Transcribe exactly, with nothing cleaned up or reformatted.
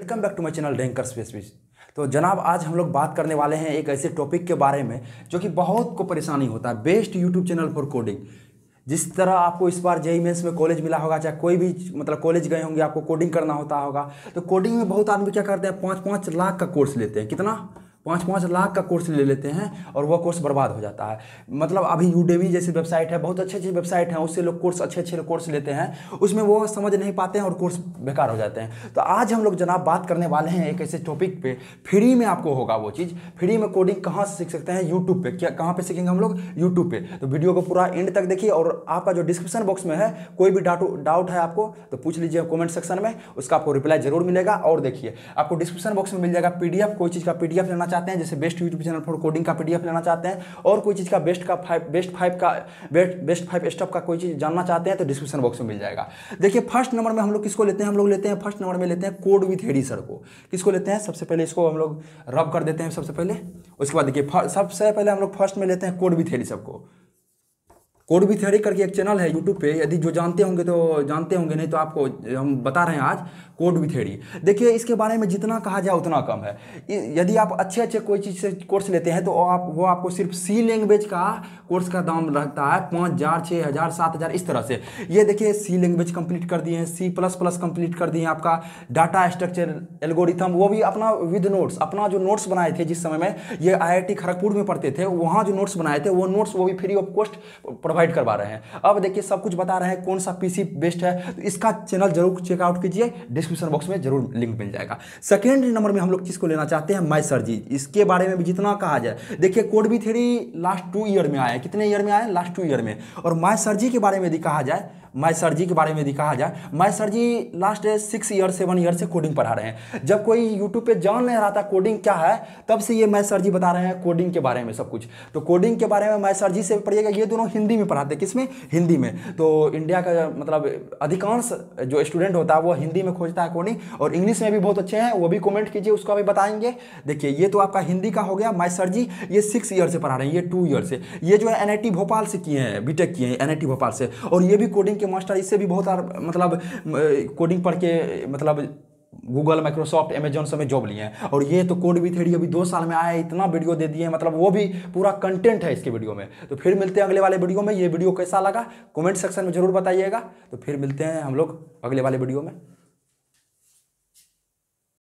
Welcome back to my channel ranker specialist. तो जनाब आज हम लोग बात करने वाले हैं एक ऐसे टॉपिक के बारे में जो कि बहुत को परेशानी होता है। Best YouTube channel for coding. जिस तरह आपको इस बार जेईई मेंस में कॉलेज मिला होगा, चाहे कोई भी मतलब कॉलेज गए होंगे, आपको कोडिंग करना होता होगा। तो कोडिंग में बहुत आदमी क्या करते हैं, पाँच पाँच लाख का कोर्स लेते हैं। कितना? पाँच पाँच लाख का कोर्स ले लेते हैं और वह कोर्स बर्बाद हो जाता है। मतलब अभी यूडेमी जैसी वेबसाइट है, बहुत अच्छी अच्छी वेबसाइट हैं, उससे लोग कोर्स अच्छे अच्छे कोर्स लेते हैं, उसमें वो समझ नहीं पाते हैं और कोर्स बेकार हो जाते हैं। तो आज हम लोग जनाब बात करने वाले हैं एक ऐसे टॉपिक पे, फ्री में आपको होगा वो चीज़। फ्री में कोडिंग कहाँ से सीख सकते हैं? यूट्यूब पे। क्या कहाँ पे सीखेंगे हम लोग? यूट्यूब पे। तो वीडियो को पूरा एंड तक देखिए और आपका जो डिस्क्रिप्शन बॉक्स में है, कोई भी डाउट है आपको तो पूछ लीजिए कॉमेंट सेक्शन में, उसका आपको रिप्लाई जरूर मिलेगा। और देखिए आपको डिस्क्रिप्शन बॉक्स में मिल जाएगा पीडीएफ। कोई चीज़ का पीडीएफ लेना चाहते हैं, जैसे बेस्ट चैनल फॉर कोडिंग का पीडीएफ लेना चाहते हैं, और कोई चीज का बेस्ट का फाइव बेस्ट फाइव का बेस्ट बेस्ट फाइव स्टेप का कोई चीज जानना चाहते हैं तो डिस्क्रिप्शन बॉक्स में मिल जाएगा। देखिए फर्स्ट नंबर में हम लोग किसको लेते हैं? हम लोग लेते हैं फर्स्ट नंबर में लेते हैं कोड विथ हेडी सर को। किसको लेते हैं? सबसे पहले इसको हम लोग रब कर देते हैं सबसे पहले। उसके बाद देखिए सबसे पहले हम लोग फर्स्ट में लेते हैं कोड विथ हेडी सर को। कोड विथ हेडी करके एक चैनल है यूट्यूब पे, यदि जो जानते होंगे तो जानते होंगे, नहीं तो आपको हम बता रहे हैं आज कोड विथ हेडी। देखिए इसके बारे में जितना कहा जाए उतना कम है। यदि आप अच्छे अच्छे कोई चीज़ से कोर्स लेते हैं तो आप वो आपको सिर्फ सी लैंग्वेज का कोर्स का दाम रहता है पाँच हज़ार छः हज़ार सात हज़ार इस तरह से। ये देखिए सी लैंग्वेज कंप्लीट कर दिए हैं, सी प्लस प्लस कंप्लीट कर दिए हैं, आपका डाटा स्ट्रक्चर एल्गोरिथम, वो भी अपना विद नोट्स, अपना जो नोट्स बनाए थे जिस समय में ये आई आई टी खड़गपुर में पढ़ते थे, वहाँ जो नोट्स बनाए थे वो नोट्स वो भी फ्री ऑफ कॉस्ट प्रोवाइड करवा रहे हैं। अब देखिए सब कुछ बता रहे हैं कौन सा पीसी बेस्ट है, तो इसका चैनल जरूर चेकआउट कीजिए, डिस्क्रिप्शन बॉक्स में जरूर लिंक मिल जाएगा। सेकेंड नंबर में हम लोग किसको लेना चाहते हैं? My sir ji. इसके बारे में भी जितना कहा जाए, देखिए code with Harry last two year में आए। कितने ईयर में आए? लास्ट टू ईयर में। और माय सर जी के बारे में यदि कहा जाए, माय सर जी के बारे में यदि कहा जाए, my sir ji last six year seven year से कोडिंग पढ़ा रहे हैं। जब कोई यूट्यूब पे जान नहीं रहा था कोडिंग क्या है, तब से ये माय सर जी बता रहे हैं कोडिंग के बारे में सब कुछ। तो कोडिंग के बारे में माय सर जी से पढ़िएगा। ये दोनों हिंदी में पढ़ाते हैं। किसमें? हिंदी में। तो इंडिया का मतलब अधिकांश जो स्टूडेंट होता है वो हिंदी में खोजता है कोडिंग, और इंग्लिश में भी बहुत अच्छे हैं, वो भी कमेंट कीजिए, उसका भी बताएंगे। देखिए ये तो आपका हिंदी का हो गया। माय सर जी ये सिक्स ईयर से पढ़ा रहे हैं, ये टू ईयर से। ये जो है एन आई टी भोपाल से किए हैं, बीटेक किए हैं एन आई टी भोपाल से, और ये भी कोडिंग के मास्टर। इससे भी बहुत मतलब कोडिंग पढ़ के मतलब गूगल, माइक्रोसॉफ्ट, अमेजॉन सब में जॉब लिए हैं। और ये तो कोड विथ हेडी अभी दो साल में आया है, इतना वीडियो दे दिए, मतलब वो भी पूरा कंटेंट है इसके वीडियो में। तो फिर मिलते हैं अगले वाले वीडियो में। ये वीडियो कैसा लगा कमेंट सेक्शन में जरूर बताइएगा। तो फिर मिलते हैं हम लोग अगले वाले वीडियो में।